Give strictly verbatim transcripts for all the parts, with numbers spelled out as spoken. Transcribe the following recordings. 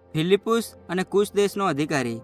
ફિલિપુસ અને કુશ દેશનો અધિકારી।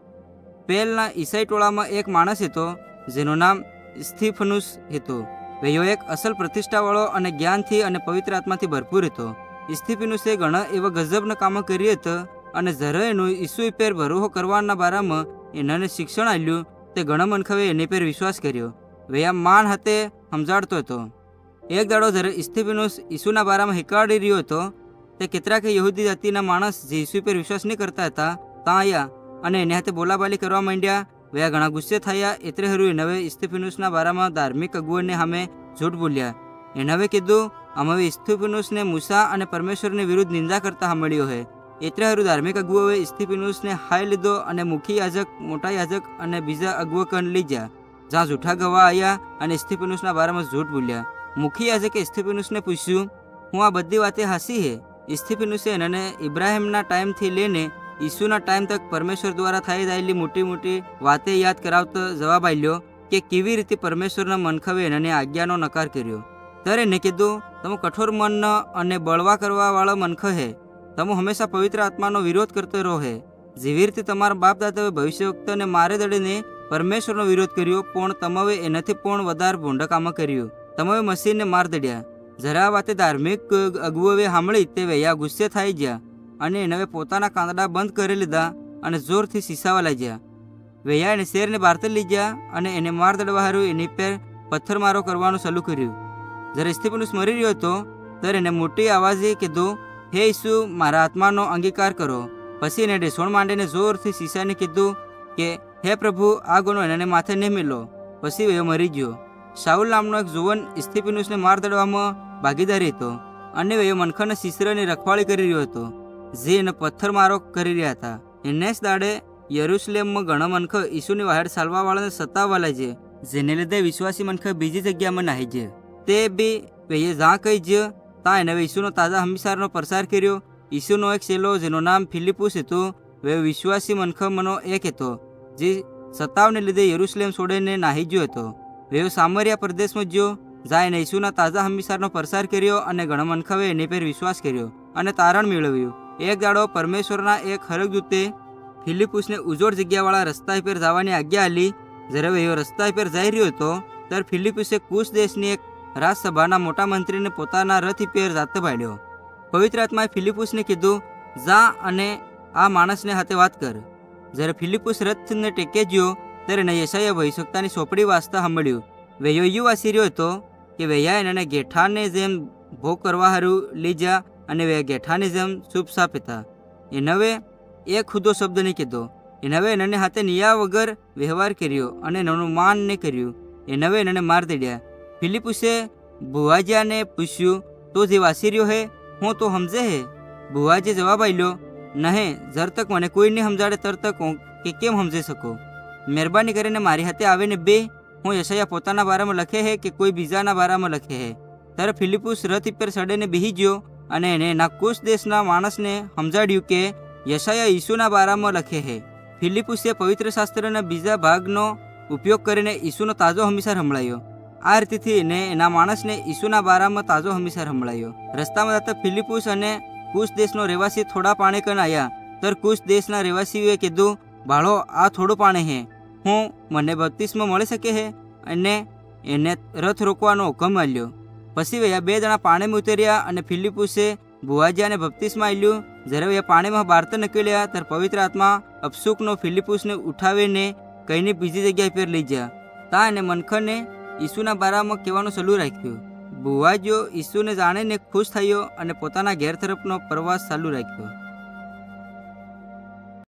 પેલના ઈસાઈ ટોળામાં એક માણસ હતો જેનું નામ સ્ટીફનુસ હતું। વેયો એક અસલ પ્રતિષ્ઠાવાળો અને જ્ઞાનથી અને પવિત્ર આત્માથી ભરપૂર હતો। સ્ટીફનુસે ઘણા એવા ગજબના કામો કર્યા હતા અને જ્યારે એનું ઈસુ પર ભરોસો કરવાના બારામાં એનાને શિક્ષણ આપ્યું તે ઘણા મનખવે એની પર વિશ્વાસ કર્યો। વેયા માન હાથે સમજાડતો હતો। એક દાડો જ્યારે સ્ટીફનુસ ઈસુના બારામાં હિકાડી રહ્યો હતો તે કેટલાક યહૂદી જાતિના માણસ જે ઈસુ પર વિશ્વાસ નહીં કરતા હતા ત્યાં આવ્યા અને એને હાથે બોલાબાલી કરવા માંડ્યા। વેયા ઘણા ગુસ્સે થયા એટલે હરું એને હવે સ્ટીફનુસના બારામાં ધાર્મિક અગુઓને સામે જૂઠ બોલ્યા। એને હવે કીધું અમે હવે સ્ટીફનુસને મૂસા અને પરમેશ્વરની વિરુદ્ધ નિંદા કરતા સાંભળ્યો છે। એટલે હરું ધાર્મિક અગુઓએ સ્ટીફનુસને હાઈ લીધો અને મુખી યાજક, મોટા યાજક અને બીજા અગુઓ કન લઈ ગયા, જ્યાં જૂઠા ગવાહ આવ્યા અને સ્ટીફનુસના બારામાં જૂઠ બોલ્યા। મુખી યાજકે સ્ટીફનુસને પૂછ્યું, હું આ બધી વાતે હાસી હે? સ્ટીફનુસે એને ઇબ્રાહિમના ટાઈમથી લઈને ઈસુના ટાઈમ તક પરમેશ્વર દ્વારા થઈ રહેલી મોટી મોટી વાતે યાદ કરાવતો જવાબ આપ્યો કે કેવી રીતે પરમેશ્વરના મનખવે એને આજ્ઞાનો નકાર કર્યો। ત્યારે એને કીધું, તમે કઠોર મન અને બળવા કરવાવાળો મનખ હે, તમે હંમેશા પવિત્ર આત્માનો વિરોધ કરતો રહો હે। જેવી રીતે તમારા બાપ દાદાએ ભવિષ્યવક્તાને મારે દડીને પરમેશ્વરનો વિરોધ કર્યો, પણ તમે એનાથી પણ વધારે ભૂંડા કામ કર્યું, તમે મસીહને માર દડ્યા। જરા આ વાતે ધાર્મિક અગુઓએ સાંભળી તે વૈયા ગુસ્સે થઈ ગયા અને એને પોતાના કાંદડા બંધ કરી લીધા અને જોરથી સીસાવા લાગ્યા। વૈયા એને શેરને બહારથી લઈ ગયા અને એને માર દડવા હારું એની પર પથ્થરમારો કરવાનું ચાલુ કર્યું। જ્યારે સ્ટીફનુસ મરી રહ્યો હતો ત્યારે એને મોટી આવાજે કીધું, હે ઈસુ, મારા આત્માનો અંગીકાર કરો। પછી એને ઢેસોણ માંડીને જોરથી સીસાને કીધું કે હે પ્રભુ, આ ગુનો એને માથે નહીં મેલો। પછી વૈયો મરી ગયો। શાઉલ નામનો એક જુવાન સ્ટીફનુસને માર દડવામાં ભાગીદારી હતો અને વૈયો મનખાના શિશરાની રખવાળી કરી રહ્યો હતો જે એને પથ્થરમારો કરી રહ્યા હતા। એને જ દાડે યરુશલેમમાં ઘણા મનખ ઈસુની વાહેડ ચાલવાવાળાને સતાવવા લાગ્યા, જેને લીધે વિશ્વાસી મનખ બીજી જગ્યામાં નાહી ગયા। તે બી વૈયે જ્યાં કહી જ્યો ત્યાં એને ઈસુનો તાજા હમીસારનો પ્રસાર કર્યો। ઈસુનો એક ચેલો જેનું નામ ફિલિપુસ હતું, વૈયો વિશ્વાસી મનખમાંનો એક હતો જે સતાવને લીધે યરુશલેમ છોડીને નાહી ગયો હતો। વૈયો સામરિયા પ્રદેશમાં જ્યો, જ્યાં એને ઈસુના તાજા હમીસારનો પ્રસાર કર્યો અને ઘણા મનખવે એની પર વિશ્વાસ કર્યો અને તારણ મેળવ્યું। એક દાડો પરમેશ્વરના એક હરકદૂતે ફિલિપુસને ઉજોડ જગ્યાવાળા રસ્તા પર જવાની આજ્ઞા આલી। જ્યારે વૈયો રસ્તા પર જઈ રહ્યો હતો ત્યારે ફિલિપુસે કુશ દેશની એક રાજસભાના મોટા મંત્રીને પોતાના રથ પર જાતે ભાડ્યો। પવિત્ર આત્માએ ફિલિપુસને કીધું, જા અને આ માણસને હાથે વાત કર। જ્યારે ફિલિપુસ રથને ટેકે ગયો ત્યારે એને યશાયા ભવિષ્યવક્તાની સોંપડી વાંચતા સાંભળ્યું। વૈયો એવું વાંચી રહ્યો હતો કે વૈયા એને ગેઠાને જેમ ભોગ કરવા હારું લઈ જા અને વે ગેઠાની જેમ ચૂપચાપ હતા। એને હવે એક ખુદો શબ્દ નહીં કીધો। એને હવે એને હાથે નિયા વગર વ્યવહાર કર્યો અને એનું માન નહીં કર્યું। એને હવે એને માર દડ્યા। ફિલિપુસે ભુવાજીયાને પૂછ્યું, તો જે વાંચી રહ્યો હે હું તો સમજે હે? ભુવાજીએ જવાબ આપ્યો, નહીં, જર તક મને કોઈ નહીં સમજાડે તર તક હું કે કેમ સમજી શકો? મહેરબાની કરીને મારી હાથે આવીને બે, હું યશાયા પોતાના બારામાં લખે હે કે કોઈ બીજાના બારામાં લખે હે? ત્યારે ફિલિપુસ રથ પર ચડીને બેસી ગયો અને એને એના કુશ દેશના માણસને સમજાડ્યું કે યશાયા ઈસુના બારામાં લખે હે। ફિલિપુસે પવિત્ર શાસ્ત્રના બીજા ભાગનો ઉપયોગ કરીને ઈસુનો તાજો હમીસાર સંભળાયો। આ રીતેથી એને એના માણસને ઈસુના બારામાં તાજો હમીસાર સંભળાયો। રસ્તામાં જતા ફિલિપુસ અને કુશ દેશનો રહેવાસી થોડા પાણી કન આવ્યા ત્યારે કુશ દેશના રહેવાસીઓએ કીધું, ભાળો, આ થોડું પાણી હે, હું મને બત્તીસમાં મળી શકે હે? અને એને રથ રોકવાનો હુકમ આપ્યો। પછી વૈયા બે જણા પાણીમાં ઉતર્યા અને ફિલિપુસે ભુવાજીયાને બપ્તિસ્મા આપ્યું। જ્યારે વૈયા પાણીમાં બહાર નીકળ્યા ત્યારે પવિત્ર આત્મા અપસુકનો ફિલિપુસને ઉઠાવીને કઈને બીજી જગ્યા પર લઈ ગયા। ત્યાં એને મનખને ઈસુના બારામાં કહેવાનું ચાલુ રાખ્યું। ભુવાજીઓ ઈસુને જાણીને ખુશ થયો અને પોતાના ઘેર તરફનો પ્રવાસ ચાલુ રાખ્યો।